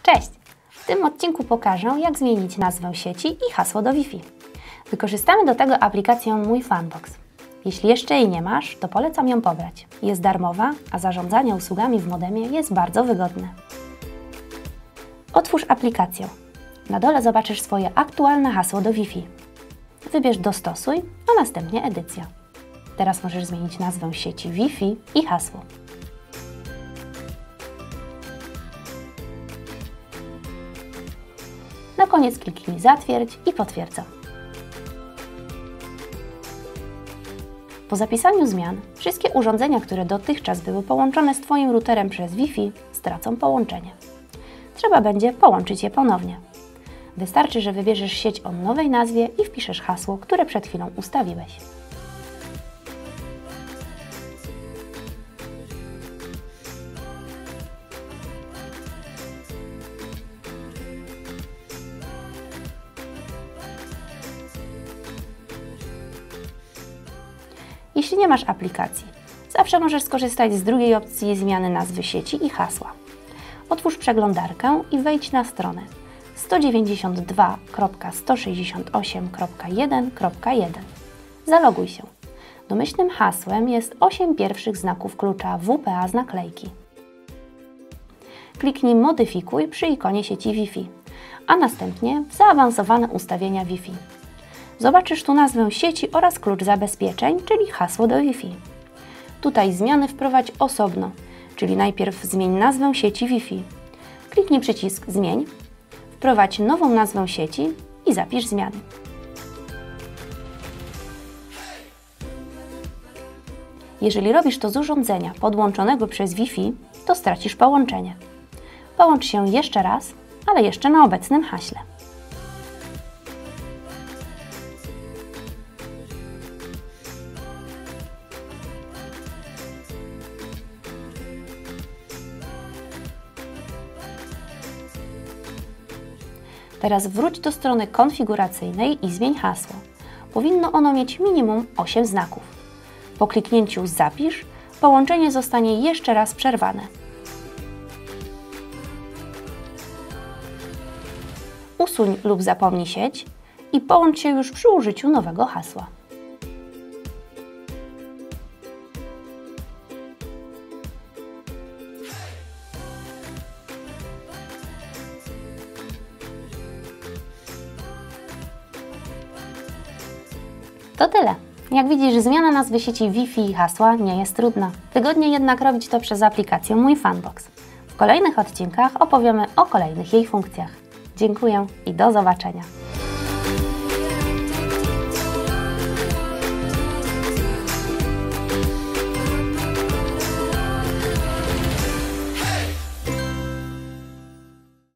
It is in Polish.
Cześć! W tym odcinku pokażę, jak zmienić nazwę sieci i hasło do Wi-Fi. Wykorzystamy do tego aplikację Mój Funbox. Jeśli jeszcze jej nie masz, to polecam ją pobrać. Jest darmowa, a zarządzanie usługami w modemie jest bardzo wygodne. Otwórz aplikację. Na dole zobaczysz swoje aktualne hasło do Wi-Fi. Wybierz Dostosuj, a następnie Edycja. Teraz możesz zmienić nazwę sieci Wi-Fi i hasło. Na koniec kliknij Zatwierdź i Potwierdzam. Po zapisaniu zmian, wszystkie urządzenia, które dotychczas były połączone z Twoim routerem przez Wi-Fi, stracą połączenie. Trzeba będzie połączyć je ponownie. Wystarczy, że wybierzesz sieć o nowej nazwie i wpiszesz hasło, które przed chwilą ustawiłeś. Jeśli nie masz aplikacji, zawsze możesz skorzystać z drugiej opcji zmiany nazwy sieci i hasła. Otwórz przeglądarkę i wejdź na stronę 192.168.1.1. Zaloguj się. Domyślnym hasłem jest 8 pierwszych znaków klucza WPA z naklejki. Kliknij Modyfikuj przy ikonie sieci Wi-Fi, a następnie w zaawansowane ustawienia Wi-Fi. Zobaczysz tu nazwę sieci oraz klucz zabezpieczeń, czyli hasło do Wi-Fi. Tutaj zmiany wprowadź osobno, czyli najpierw zmień nazwę sieci Wi-Fi. Kliknij przycisk Zmień, wprowadź nową nazwę sieci i zapisz zmiany. Jeżeli robisz to z urządzenia podłączonego przez Wi-Fi, to stracisz połączenie. Połącz się jeszcze raz, ale jeszcze na obecnym haśle. Teraz wróć do strony konfiguracyjnej i zmień hasło. Powinno ono mieć minimum 8 znaków. Po kliknięciu Zapisz, połączenie zostanie jeszcze raz przerwane. Usuń lub zapomnij sieć i połącz się już przy użyciu nowego hasła. To tyle. Jak widzisz, zmiana nazwy sieci Wi-Fi i hasła nie jest trudna. Wygodnie jednak robić to przez aplikację Mój Funbox. W kolejnych odcinkach opowiemy o kolejnych jej funkcjach. Dziękuję i do zobaczenia.